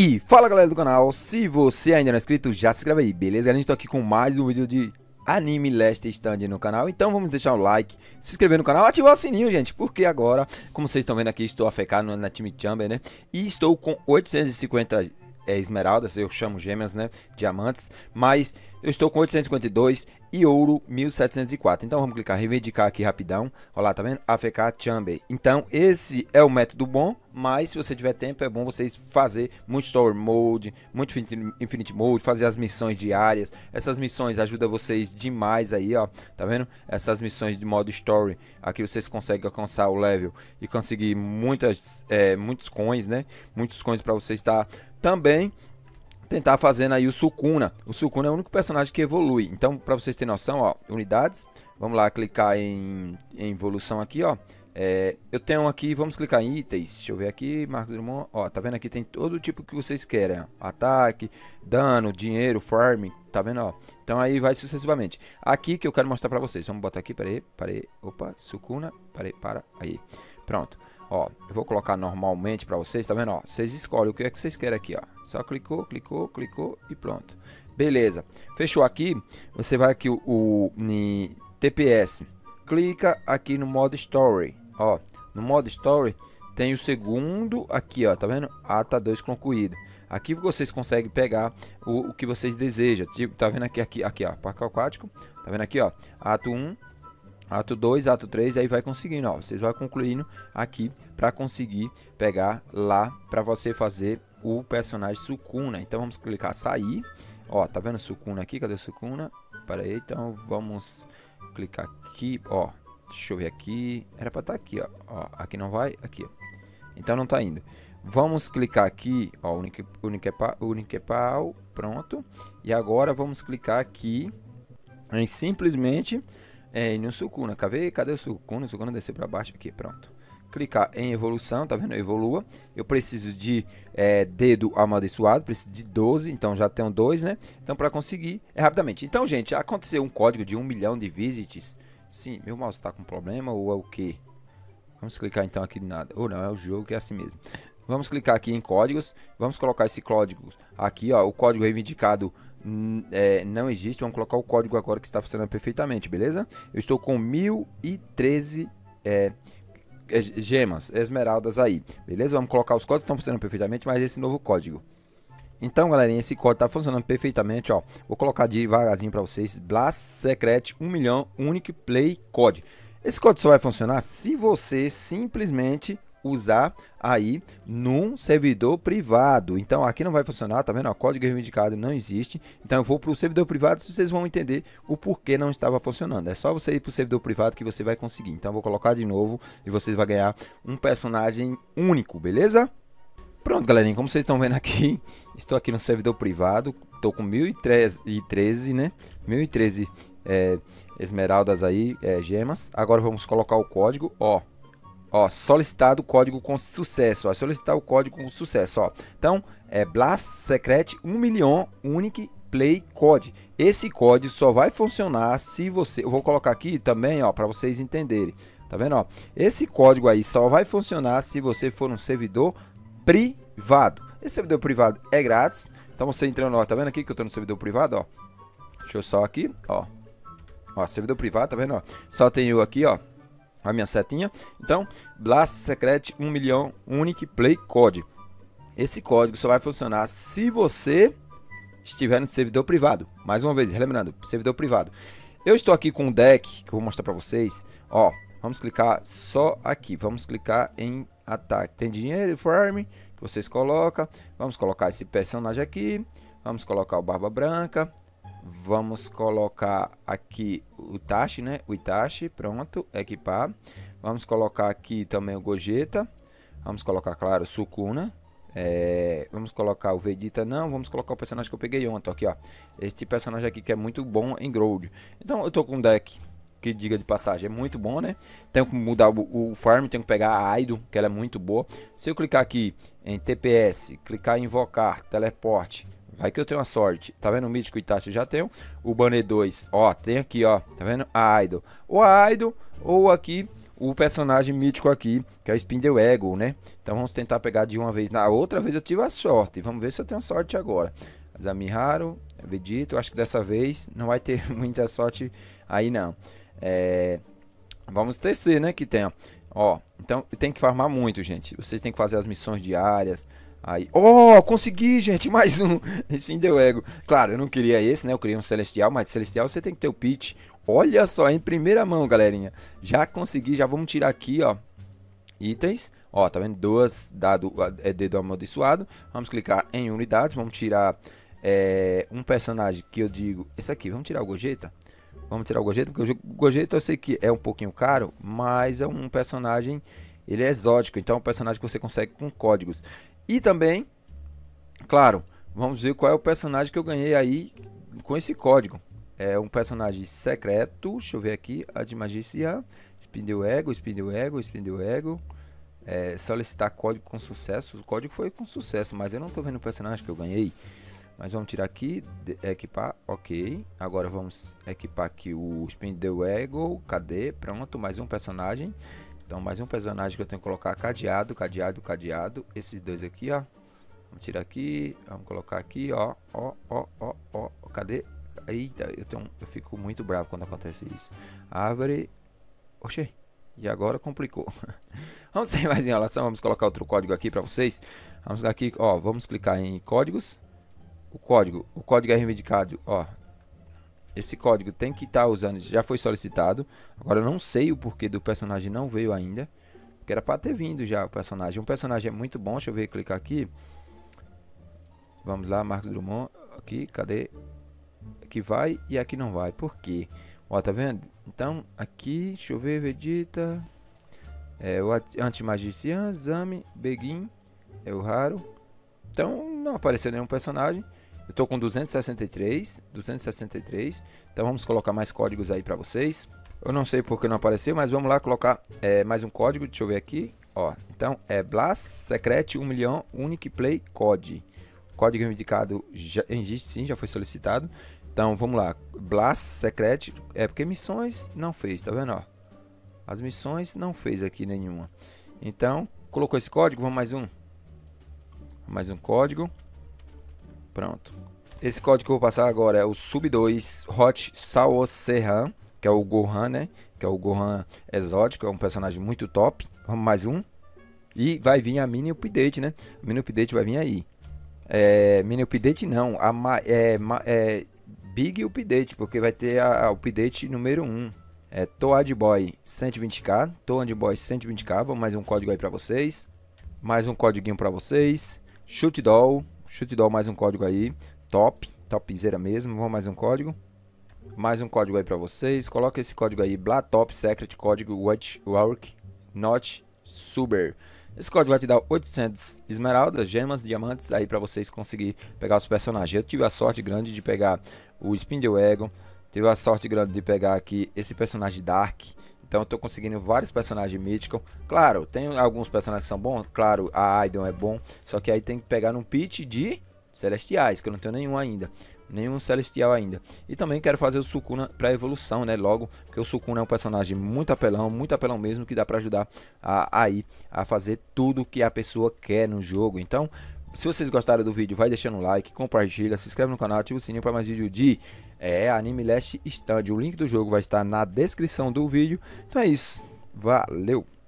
E fala galera do canal, se você ainda não é inscrito, já se inscreve aí, beleza? A gente tá aqui com mais um vídeo de Anime Last Stand no canal. Então vamos deixar o like, se inscrever no canal, ativar o sininho, gente, porque agora, como vocês estão vendo aqui, estou a fecar na Team Chamber, né? E estou com 850 esmeraldas, eu chamo gêmeas, né? Diamantes, mas eu estou com 852 e ouro 1704. Então vamos clicar reivindicar aqui rapidão. Olha lá, tá vendo? AFK Chamber. Então esse é o método bom, mas se você tiver tempo é bom vocês fazer muito Story Mode, muito Infinite Mode, fazer as missões diárias. Essas missões ajudam vocês demais aí, ó. Tá vendo? Essas missões de modo Story, aqui vocês conseguem alcançar o level e conseguir muitos coins, né? Muitos coins para você estar também tentar fazendo aí o Sukuna. O Sukuna é o único personagem que evolui. Então, para vocês terem noção, ó, unidades. Vamos lá clicar em evolução aqui, ó. Eu tenho aqui, vamos clicar em itens. Deixa eu ver aqui, Marcos Drummond. Ó, tá vendo aqui? Tem todo o tipo que vocês querem, ó. Ataque, dano, dinheiro, farm. Tá vendo, ó? Então aí vai sucessivamente. Aqui que eu quero mostrar para vocês. Vamos botar aqui, parei. Opa, Sukuna. Aí. Pronto. Ó, eu vou colocar normalmente para vocês, tá vendo? Ó, vocês escolhem o que é que vocês querem aqui, ó. Só clicou e pronto. Beleza. Fechou aqui, você vai aqui o TPS. Clica aqui no modo Story. Ó, no modo Story tem o segundo aqui, ó, tá vendo? Ata 2 concluído. Aqui vocês conseguem pegar o que vocês desejam. Tipo, tá vendo aqui, ó, parque aquático. Tá vendo aqui, ó, ato 1. Ato 2, ato 3, aí vai conseguindo, ó. Vocês vão concluindo aqui para conseguir pegar lá para você fazer o personagem Sukuna. Então vamos clicar sair. Ó, tá vendo Sukuna aqui? Cadê Sukuna? Para aí, então vamos clicar aqui, ó. Deixa eu ver aqui. Era para estar aqui, ó. Ó. Aqui não vai, aqui, ó. Então não tá indo. Vamos clicar aqui, ó, Uniquepal, pronto. E agora vamos clicar aqui em simplesmente no Sukuna, cadê o Sukuna? O Sukuna desceu para baixo aqui, pronto. Clicar em evolução, tá vendo? Evolua. Eu preciso de dedo amaldiçoado, preciso de 12, então já tenho 2, né? Então para conseguir rapidamente. Então, gente, aconteceu um código de 1 milhão de visits. Sim, meu mouse está com problema ou é o que? Vamos clicar então aqui em nada. Ou não, é o jogo que é assim mesmo. Vamos clicar aqui em códigos. Vamos colocar esse código aqui, ó. O código reivindicado não existe. Vamos colocar o código agora que está funcionando perfeitamente, beleza? Eu estou com 1013 gemas, esmeraldas aí, beleza? Vamos colocar os códigos que estão funcionando perfeitamente, mas esse novo código. Então, galerinha, esse código está funcionando perfeitamente, ó. Vou colocar devagarzinho para vocês. Blast Secret 1 milhão Unique Play Code. Esse código só vai funcionar se você simplesmente usar aí num servidor privado. Então aqui não vai funcionar, tá vendo? O código reivindicado não existe. Então eu vou para o servidor privado, vocês vão entender o porquê não estava funcionando. É só você ir para o servidor privado que você vai conseguir. Então eu vou colocar de novo e vocês vão ganhar um personagem único, beleza? Pronto, galerinha, como vocês estão vendo aqui, estou aqui no servidor privado, estou com 1013, né? 1013 esmeraldas aí, gemas. Agora vamos colocar o código, ó. Ó, solicitado o código com sucesso, ó, solicitar o código com sucesso, ó. Então, Blast Secret 1 milhão Unique Play Code. Esse código só vai funcionar se você, eu vou colocar aqui também, ó, para vocês entenderem. Tá vendo, ó? Esse código aí só vai funcionar se você for um servidor privado. Esse servidor privado é grátis. Então você entrando, ó, tá vendo aqui que eu tô no servidor privado, ó. Deixa eu só aqui, ó. Ó, servidor privado, tá vendo, ó? Só tem eu aqui, ó. A minha setinha. Então, Blast Secret 1 milhão Unique Play Code. Esse código só vai funcionar se você estiver no servidor privado. Mais uma vez, relembrando, servidor privado. Eu estou aqui com um deck que eu vou mostrar para vocês. Ó, vamos clicar só aqui. Vamos clicar em ataque. Tem dinheiro e farm que vocês colocam. Vamos colocar esse personagem aqui. Vamos colocar o Barba Branca. Vamos colocar aqui o Itachi, né? O Itachi, pronto, equipar. Vamos colocar aqui também o Gogeta. Vamos colocar, claro, o Sukuna. Vamos colocar o Vegeta, não. Vamos colocar o personagem que eu peguei ontem, aqui, ó. Este personagem aqui que é muito bom em Gold. Então eu tô com um deck que, diga de passagem, é muito bom, né? Tenho que mudar o farm, tenho que pegar a Aido, que ela é muito boa. Se eu clicar aqui em TPS, clicar em invocar, teleporte, vai que eu tenho a sorte. Tá vendo o mítico Itachi? Eu já tenho. O Banner 2, ó, tem aqui, ó. Tá vendo? A Idol. Ou a Idol, ou aqui o personagem mítico aqui, que é o Spindle Ego, né? Então vamos tentar pegar de uma vez. Na outra vez eu tive a sorte. Vamos ver se eu tenho sorte agora. Zamiharu, Vegeta, eu acho que dessa vez não vai ter muita sorte aí não. Vamos tecer, né, que tem, ó. Então tem que farmar muito, gente. Vocês têm que fazer as missões diárias. Aí, consegui, gente, mais um. Spindle Ego. Claro, eu não queria esse, né? Eu queria um Celestial, mas Celestial você tem que ter o pitch. Olha só, em primeira mão, galerinha. Já consegui, já vamos tirar aqui, ó. Itens, ó, tá vendo? Duas dado dedo amaldiçoado. Vamos clicar em unidades, vamos tirar um personagem que eu digo, esse aqui, vamos tirar o Gogeta. Vamos tirar o Gogeta, porque o Gogeta eu sei que é um pouquinho caro, mas é um personagem, ele é exótico, então é um personagem que você consegue com códigos. E também, claro, vamos ver qual é o personagem que eu ganhei aí com esse código. É um personagem secreto, deixa eu ver aqui, a de Magician, Spindle Ego, Spindle Ego, Spindle Ego. Solicitar código com sucesso, o código foi com sucesso, mas eu não tô vendo o personagem que eu ganhei. Mas vamos tirar aqui, equipar, ok. Agora vamos equipar aqui o Spindle Ego, cadê? Pronto, mais um personagem. Então mais um personagem que eu tenho que colocar, cadeado, cadeado, cadeado. Esses dois aqui, ó. Vamos tirar aqui, vamos colocar aqui, ó, cadê? Eita, eu fico muito bravo quando acontece isso. Árvore, oxê, e agora complicou. Vamos sem mais enrolação, vamos colocar outro código aqui para vocês. Vamos aqui, ó, vamos clicar em códigos. O código é reivindicado, ó. Esse código tem que estar usando, já foi solicitado. Agora eu não sei o porquê do personagem não veio ainda, porque era para ter vindo já o personagem. Um personagem é muito bom, deixa eu ver, clicar aqui. Vamos lá, Marcos Drummond, aqui, cadê? Aqui vai e aqui não vai, por quê? Ó, tá vendo? Então, aqui, deixa eu ver, Vegeta, o Anti-Magician, Zami, Begin, é o raro. Então, não apareceu nenhum personagem. Eu tô com 263. Então, vamos colocar mais códigos aí pra vocês. Eu não sei porque não apareceu, mas vamos lá colocar mais um código. Deixa eu ver aqui. Ó, então, Blast Secret 1 milhão Unique Play Code. Código indicado já existe sim, já foi solicitado. Então, vamos lá. Blast Secret. Porque missões não fez, tá vendo, ó? As missões não fez aqui nenhuma. Então, colocou esse código, vamos mais um. Mais um código. Pronto. Esse código que eu vou passar agora é o Sub-2 Hot Saosehan, que é o Gohan, né? Que é o Gohan exótico, é um personagem muito top. Vamos mais um. E vai vir a mini update, né? A mini update vai vir aí. Mini update não, Big Update, porque vai ter a update número 1. Toad Boy 120k, Toad Boy 120k, vamos mais um código aí pra vocês. Mais um códiguinho pra vocês. Shoot Doll mais um código aí. Topzera mesmo, vamos mais um código. Mais um código aí pra vocês. Coloca esse código aí, Blatop Secret, código Work Not Super. Esse código vai te dar 800 esmeraldas, gemas, diamantes aí para vocês conseguir pegar os personagens. Eu tive a sorte grande de pegar o Spindle Ego, tive a sorte grande de pegar aqui esse personagem Dark. Então eu tô conseguindo vários personagens míticos. Claro, tem alguns personagens que são bons, claro, a Aidon é bom, só que aí tem que pegar num pitch de celestiais, que eu não tenho nenhum ainda. Nenhum celestial ainda. E também quero fazer o Sukuna para evolução, né? Logo, porque o Sukuna é um personagem muito apelão mesmo, que dá para ajudar a fazer tudo que a pessoa quer no jogo. Então, se vocês gostaram do vídeo, vai deixando um like, compartilha, se inscreve no canal, ativa o sininho para mais vídeo de Anime Last Stand. O link do jogo vai estar na descrição do vídeo. Então é isso. Valeu!